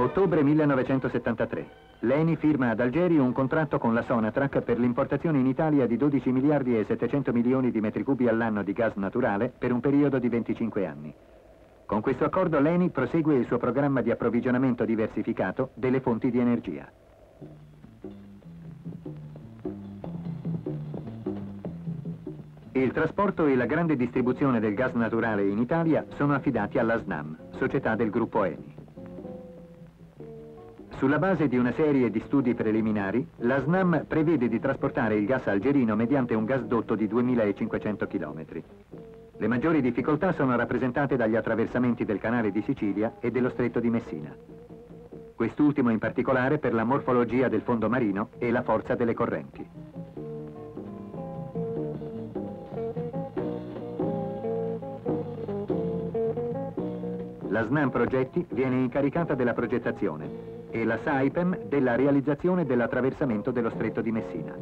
Ottobre 1973. L'ENI firma ad Algeri un contratto con la Sonatrach per l'importazione in Italia di 12 miliardi e 700 milioni di metri cubi all'anno di gas naturale per un periodo di 25 anni. Con questo accordo l'ENI prosegue il suo programma di approvvigionamento diversificato delle fonti di energia. Il trasporto e la grande distribuzione del gas naturale in Italia sono affidati alla SNAM, società del gruppo ENI. Sulla base di una serie di studi preliminari, la SNAM prevede di trasportare il gas algerino mediante un gasdotto di 2500 km. Le maggiori difficoltà sono rappresentate dagli attraversamenti del canale di Sicilia e dello stretto di Messina. Quest'ultimo in particolare per la morfologia del fondo marino e la forza delle correnti. La SNAM Progetti viene incaricata della progettazione e la Saipem della realizzazione dell'attraversamento dello stretto di Messina.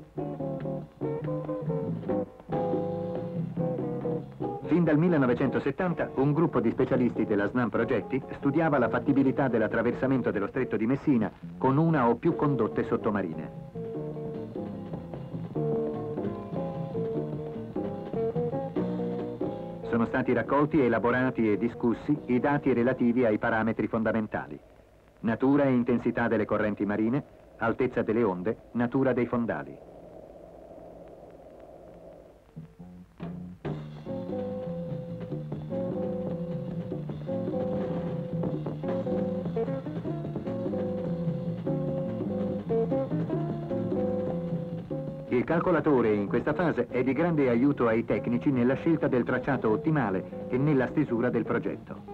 Fin dal 1970 un gruppo di specialisti della SNAM Progetti studiava la fattibilità dell'attraversamento dello stretto di Messina con una o più condotte sottomarine. Sono stati raccolti, elaborati e discussi i dati relativi ai parametri fondamentali: natura e intensità delle correnti marine, altezza delle onde, natura dei fondali. Il calcolatore in questa fase è di grande aiuto ai tecnici nella scelta del tracciato ottimale e nella stesura del progetto.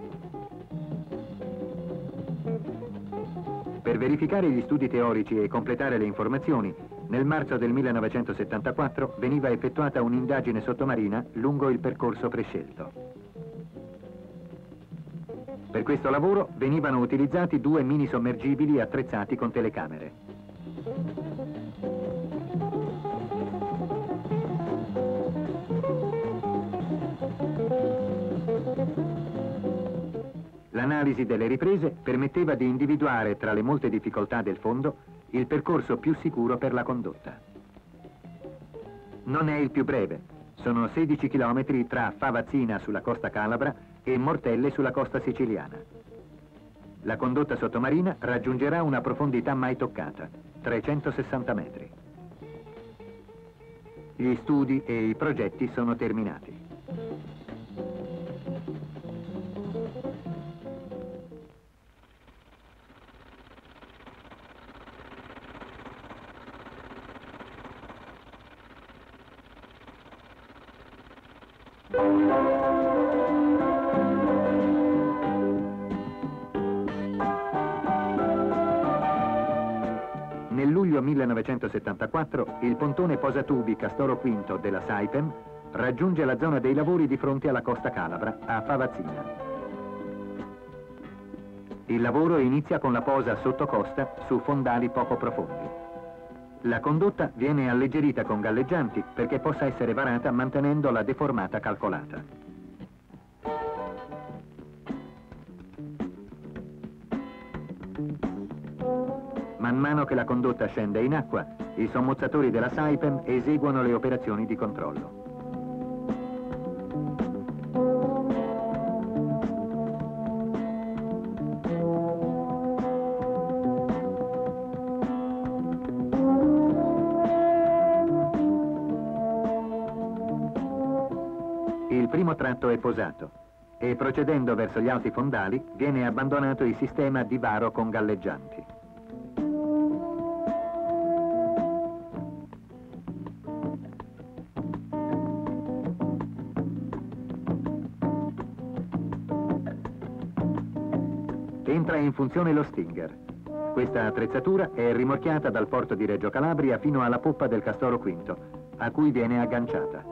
Per verificare gli studi teorici e completare le informazioni, nel marzo del 1974 veniva effettuata un'indagine sottomarina lungo il percorso prescelto. Per questo lavoro venivano utilizzati 2 mini sommergibili attrezzati con telecamere. L'analisi delle riprese permetteva di individuare tra le molte difficoltà del fondo il percorso più sicuro per la condotta. Non è il più breve, sono 16 km tra Favazzina sulla costa calabra e Mortelle sulla costa siciliana. La condotta sottomarina raggiungerà una profondità mai toccata, 360 metri. Gli studi e i progetti sono terminati. Nel luglio 1974 il pontone posatubi Castoro V della Saipem raggiunge la zona dei lavori di fronte alla costa calabra, a Favazzina. Il lavoro inizia con la posa sotto costa su fondali poco profondi. La condotta viene alleggerita con galleggianti perché possa essere varata mantenendo la deformata calcolata. Man mano che la condotta scende in acqua, i sommozzatori della Saipem eseguono le operazioni di controllo. Il primo tratto è posato e procedendo verso gli alti fondali viene abbandonato il sistema di varo con galleggianti. Entra in funzione lo Stinger. Questa attrezzatura è rimorchiata dal porto di Reggio Calabria fino alla poppa del Castoro V, a cui viene agganciata.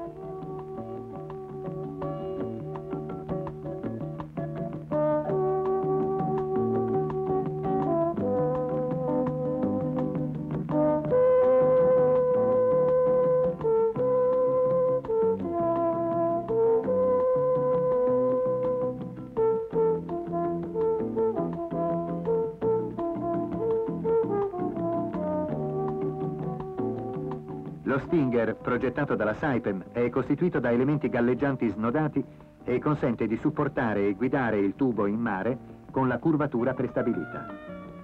Lo Stinger, progettato dalla Saipem, è costituito da elementi galleggianti snodati e consente di supportare e guidare il tubo in mare con la curvatura prestabilita.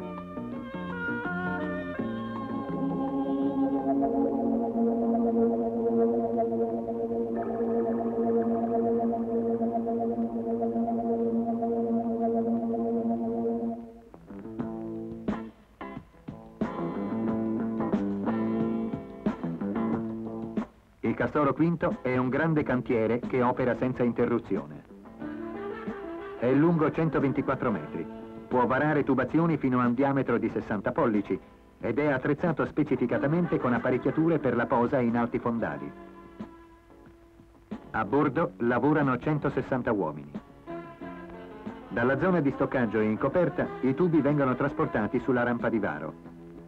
Il Castoro V è un grande cantiere che opera senza interruzione. È lungo 124 metri, può varare tubazioni fino a un diametro di 60 pollici ed è attrezzato specificatamente con apparecchiature per la posa in alti fondali. A bordo lavorano 160 uomini. Dalla zona di stoccaggio in coperta i tubi vengono trasportati sulla rampa di varo.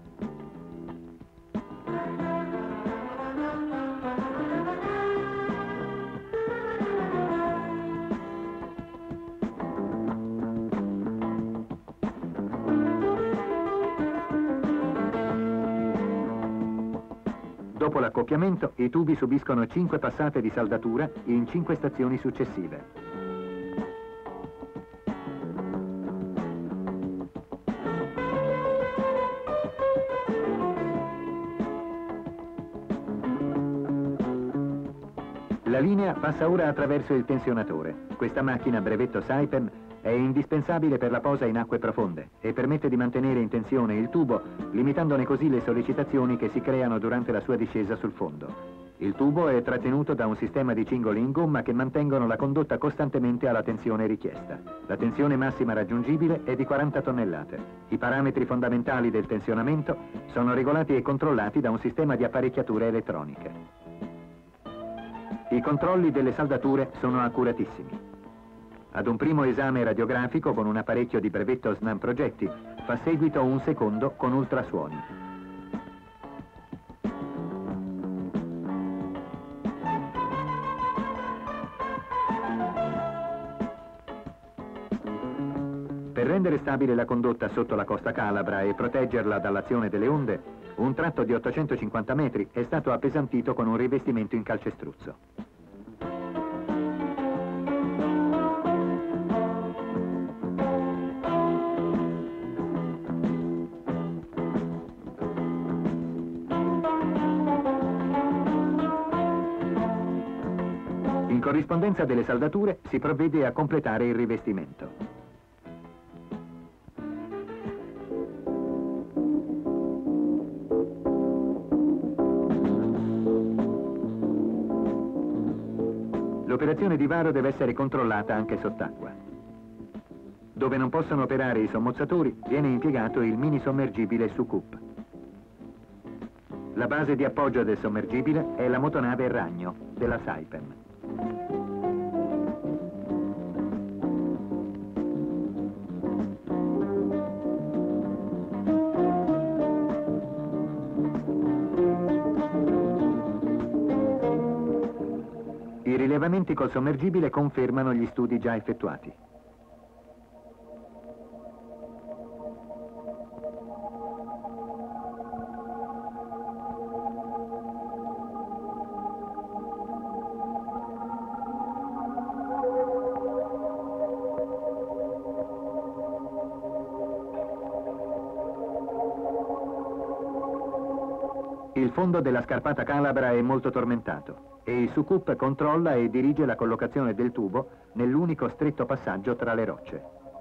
Dopo l'accoppiamento, i tubi subiscono 5 passate di saldatura in 5 stazioni successive. La linea passa ora attraverso il tensionatore. Questa macchina brevetto Saipem è indispensabile per la posa in acque profonde e permette di mantenere in tensione il tubo, limitandone così le sollecitazioni che si creano durante la sua discesa sul fondo. Il tubo è trattenuto da un sistema di cingoli in gomma che mantengono la condotta costantemente alla tensione richiesta. La tensione massima raggiungibile è di 40 tonnellate. I parametri fondamentali del tensionamento sono regolati e controllati da un sistema di apparecchiature elettroniche. I controlli delle saldature sono accuratissimi. Ad un primo esame radiografico con un apparecchio di brevetto SNAM Progetti fa seguito un secondo con ultrasuoni. Per rendere stabile la condotta sotto la costa calabra e proteggerla dall'azione delle onde, un tratto di 850 metri è stato appesantito con un rivestimento in calcestruzzo. In corrispondenza delle saldature si provvede a completare il rivestimento. L'operazione di varo deve essere controllata anche sott'acqua. Dove non possono operare i sommozzatori viene impiegato il mini sommergibile Sukup. La base di appoggio del sommergibile è la motonave Ragno della Saipem. I rilevamenti col sommergibile confermano gli studi già effettuati. Il fondo della scarpata calabra è molto tormentato e il Sukup controlla e dirige la collocazione del tubo nell'unico stretto passaggio tra le rocce.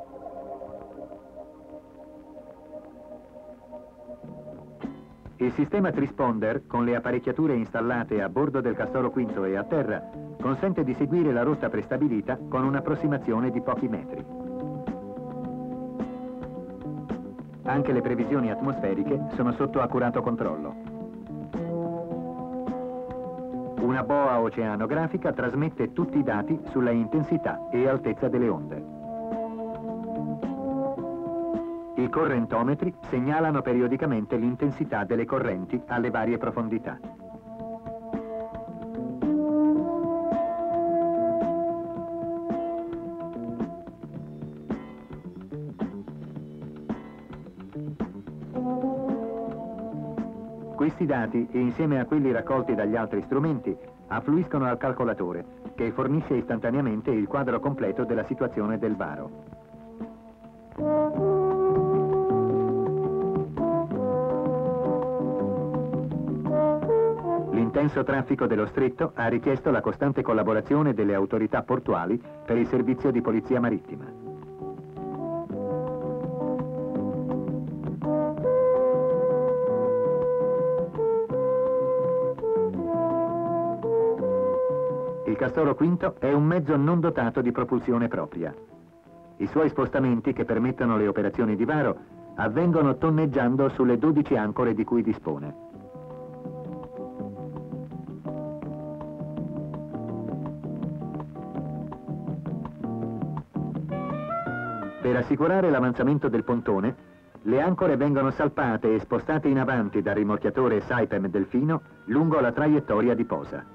Il sistema Trisponder, con le apparecchiature installate a bordo del Castoro V e a terra, consente di seguire la rotta prestabilita con un'approssimazione di pochi metri. Anche le previsioni atmosferiche sono sotto accurato controllo. Una boa oceanografica trasmette tutti i dati sulla intensità e altezza delle onde. I correntometri segnalano periodicamente l'intensità delle correnti alle varie profondità. Questi Questi dati, insieme a quelli raccolti dagli altri strumenti, affluiscono al calcolatore, che fornisce istantaneamente il quadro completo della situazione del varo. L'intenso traffico dello stretto ha richiesto la costante collaborazione delle autorità portuali per il servizio di polizia marittima. Il Castoro V è un mezzo non dotato di propulsione propria. I suoi spostamenti, che permettono le operazioni di varo, avvengono tonneggiando sulle 12 ancore di cui dispone. Per assicurare l'avanzamento del pontone, le ancore vengono salpate e spostate in avanti dal rimorchiatore Saipem Delfino lungo la traiettoria di posa.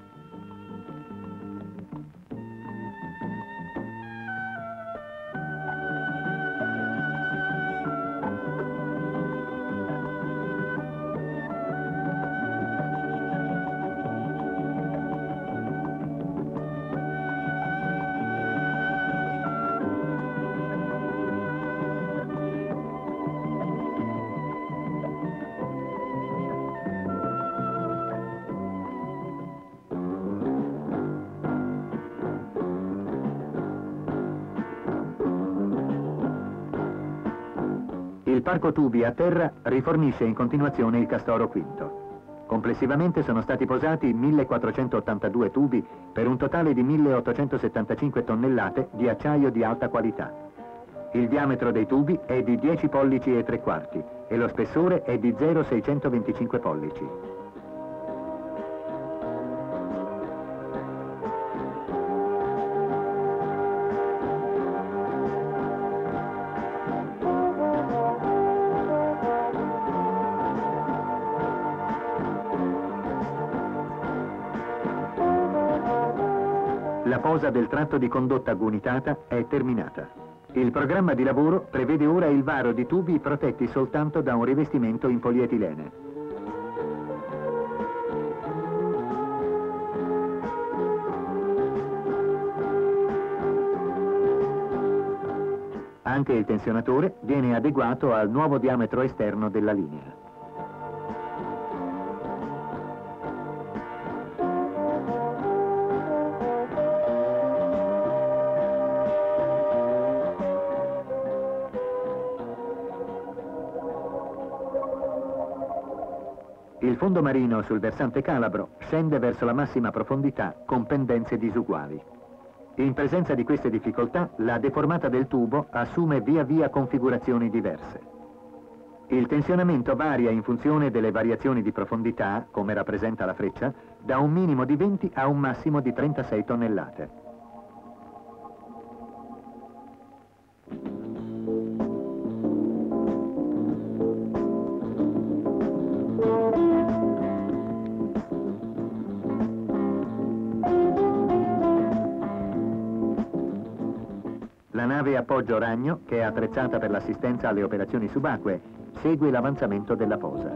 Il parco tubi a terra rifornisce in continuazione il Castoro V. Complessivamente sono stati posati 1482 tubi per un totale di 1875 tonnellate di acciaio di alta qualità. Il diametro dei tubi è di 10 pollici e 3 quarti e lo spessore è di 0,625 pollici. La posa del tratto di condotta gunitata è terminata. Il programma di lavoro prevede ora il varo di tubi protetti soltanto da un rivestimento in polietilene. Anche il tensionatore viene adeguato al nuovo diametro esterno della linea. Il fondo marino sul versante calabro scende verso la massima profondità con pendenze disuguali. In presenza di queste difficoltà, la deformata del tubo assume via via configurazioni diverse. Il tensionamento varia in funzione delle variazioni di profondità, come rappresenta la freccia, da un minimo di 20 a un massimo di 36 tonnellate. La nave appoggio Ragno, che è attrezzata per l'assistenza alle operazioni subacquee, segue l'avanzamento della posa.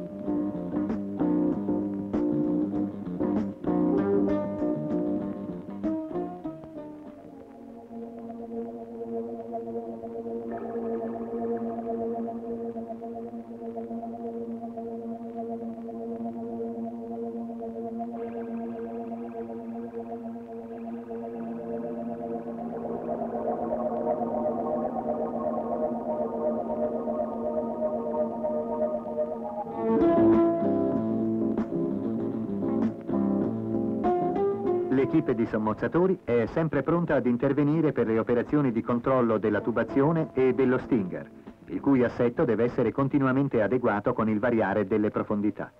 L'equipe di sommozzatori è sempre pronta ad intervenire per le operazioni di controllo della tubazione e dello stinger, il cui assetto deve essere continuamente adeguato con il variare delle profondità.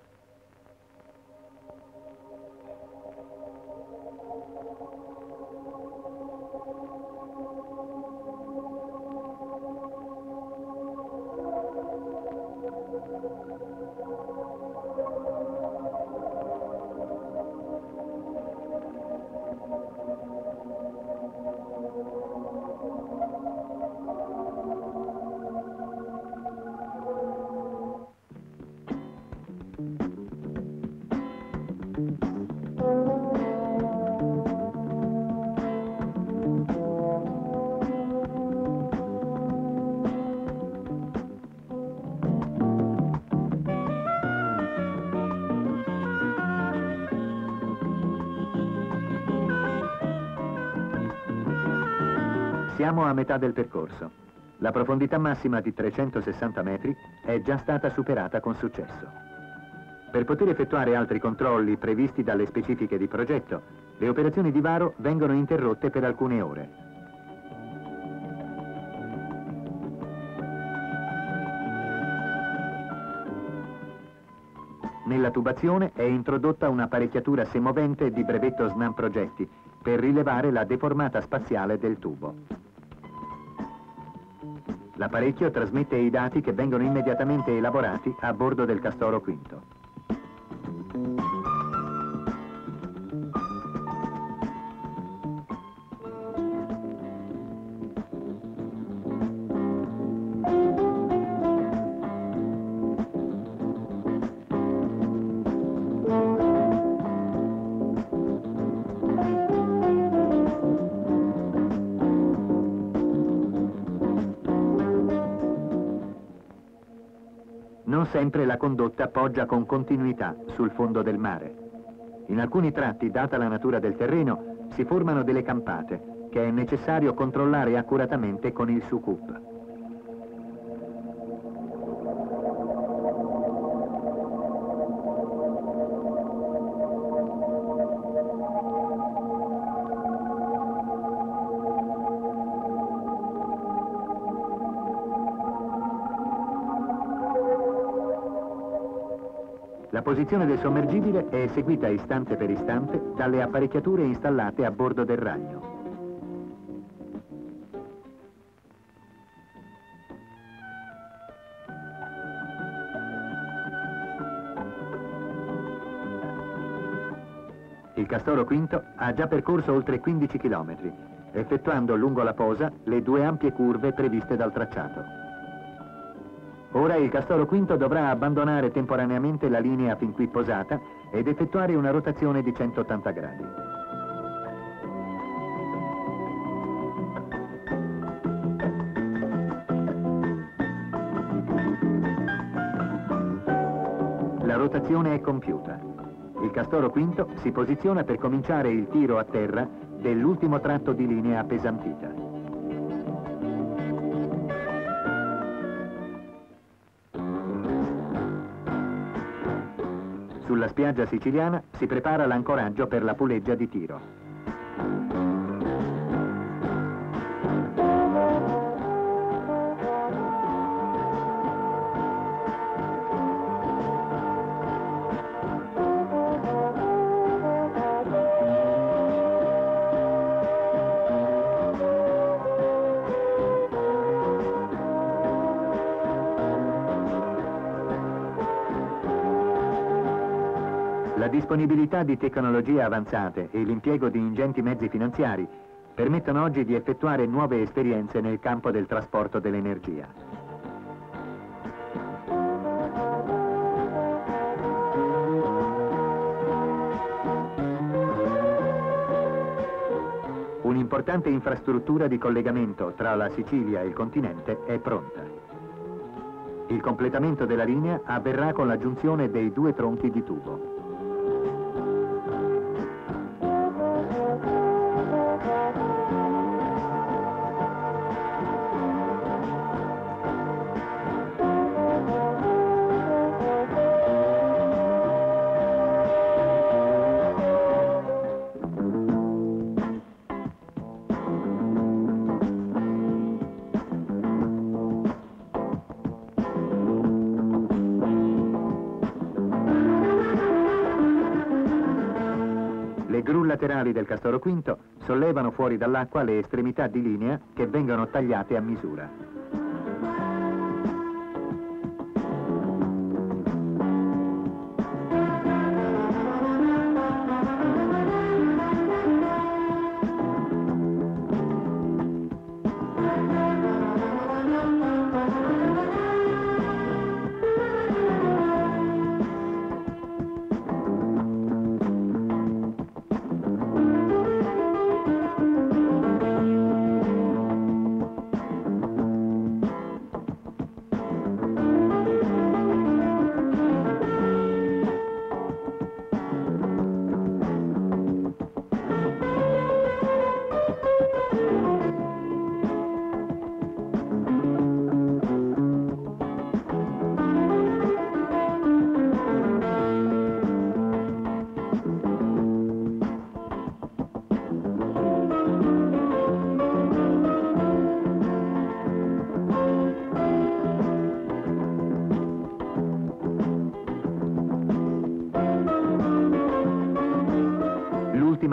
Siamo a metà del percorso. La profondità massima di 360 metri è già stata superata con successo. Per poter effettuare altri controlli previsti dalle specifiche di progetto, le operazioni di varo vengono interrotte per alcune ore. Nella tubazione è introdotta un'apparecchiatura semovente di brevetto SNAM Progetti per rilevare la deformata spaziale del tubo. L'apparecchio trasmette i dati che vengono immediatamente elaborati a bordo del Castoro V. Non sempre la condotta poggia con continuità sul fondo del mare. In alcuni tratti, data la natura del terreno, si formano delle campate che è necessario controllare accuratamente con il SUCUP. La posizione del sommergibile è eseguita istante per istante dalle apparecchiature installate a bordo del ragno. Il Castoro V ha già percorso oltre 15 km, effettuando lungo la posa le 2 ampie curve previste dal tracciato. Ora il Castoro V dovrà abbandonare temporaneamente la linea fin qui posata ed effettuare una rotazione di 180 gradi. La rotazione è compiuta. Il Castoro V si posiziona per cominciare il tiro a terra dell'ultimo tratto di linea appesantita. Sulla spiaggia siciliana si prepara l'ancoraggio per la puleggia di tiro. La disponibilità di tecnologie avanzate e l'impiego di ingenti mezzi finanziari permettono oggi di effettuare nuove esperienze nel campo del trasporto dell'energia. Un'importante infrastruttura di collegamento tra la Sicilia e il continente è pronta. Il completamento della linea avverrà con l'aggiunzione dei 2 tronchi di tubo. Le gru laterali del Castoro V sollevano fuori dall'acqua le estremità di linea che vengono tagliate a misura.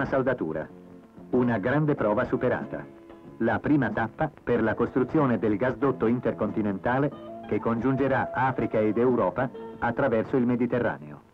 saldatura. Una grande prova superata. La prima tappa per la costruzione del gasdotto intercontinentale che congiungerà Africa ed Europa attraverso il Mediterraneo.